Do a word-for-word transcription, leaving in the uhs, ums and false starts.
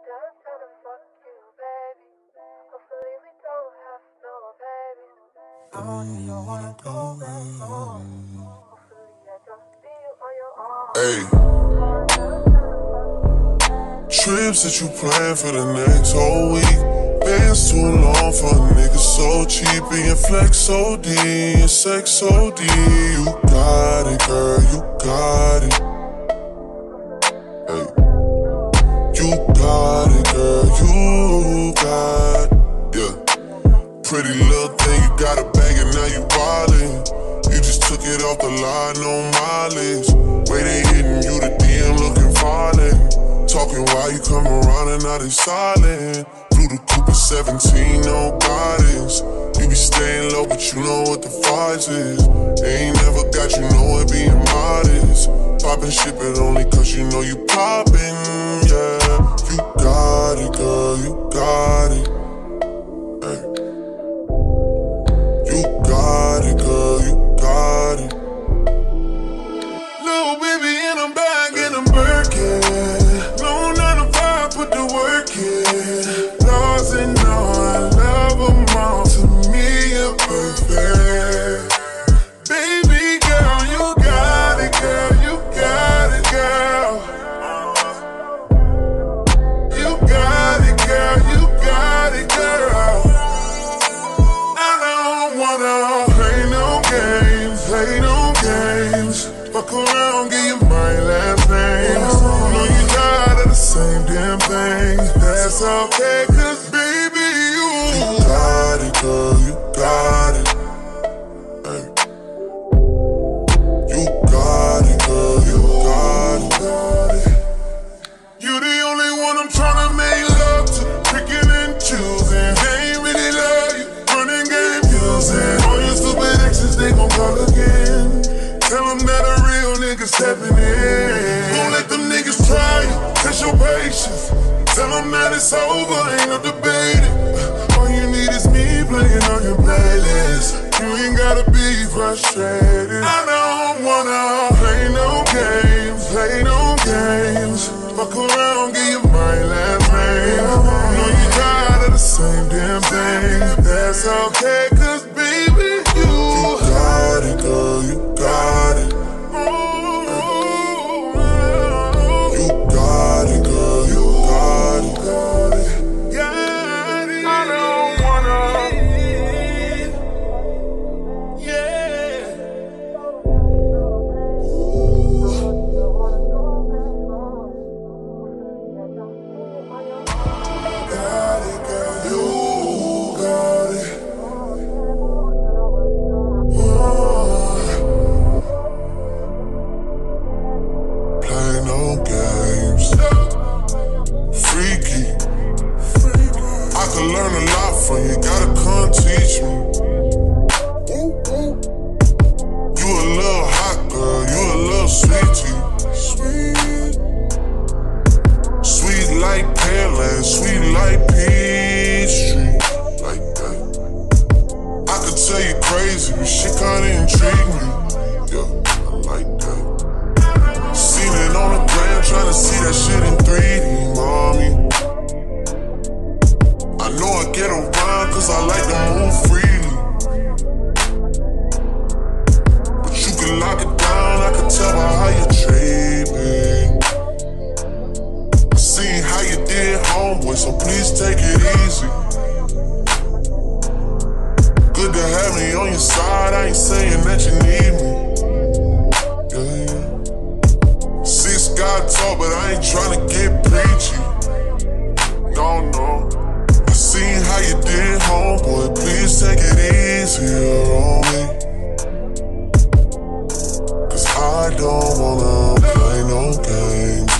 down to the fuck you, baby. Hopefully we don't have no baby. I want you, I wanna go back home. Hopefully I don't see you on your own. Hey, trips that you plan for the next whole week. Bands too long for a nigga so cheap. Being flex O D and sex O D. You got it, girl, you got it. Hey, you got it, girl, you got it. Yeah, pretty little thing, you got a bag and now you wildin'. You just took it off the line, no mileage. Way they hitting you, the D M looking violent. Talking while you come around and now they silent. Through the Cooper seventeen, no guidance. You be staying low, but you know what the fight is. They ain't never got you know it being modest. Poppin' shit, but only cause you know you poppin', yeah. You got it, girl, you got it. Hey. You got it, girl, you got it. Little baby in a bag and I'm Birkin. No nine to five, put the work in. Laws and all, I love them all. To me, you're perfect. Baby girl, you got it, girl, you got it, girl. You got it, girl, you got it, girl. I don't wanna play no games, play no games. Fuck around, give you my last name. Know you tired of the same damn thing. That's okay, cause baby, you You got it, girl, you got it. Hey. You got it, girl, you got it. You the only one I'm tryna make love to. Picking and choosing. They ain't really love you. Running game using. All your stupid exes, they gon' call again. Tell them that a real nigga stepping in. Don't let them niggas try you. Test your patience. Tell them that it's over, ain't no debating. All you need is me playing on your playlist. You ain't gotta be frustrated. I don't wanna play no games, play no games. Fuck around, give you my last name. Know you tired of the same damn thing. That's okay, cause baby, you You got it, girl, you got it. You got it, girl, you got it. Got it. Got it. I don't wanna. Yeah. Got it, girl, you got it. Play no games. Freaky. I could learn a lot from you, gotta come teach me. You a little hot girl, you a little sweetie. Sweet. Sweet like Pearland, sweet like Peachtree. Like that. I could tell you crazy, but shit kinda intrigue me. Yeah, I like that. Seen it on the gram, tryna see that shit in three D, mommy. I know I get around cause I like to move freely. But you can lock it down, I can tell by how you treat me. I seen how you did, homeboy, so please take it easy. Good to have me on your side, I ain't saying that you need me. Yeah, yeah. Six God talk, but I ain't tryna get preachy. No, no. I seen how you did, homeboy, please take it easier on me. Cause I don't wanna play no games.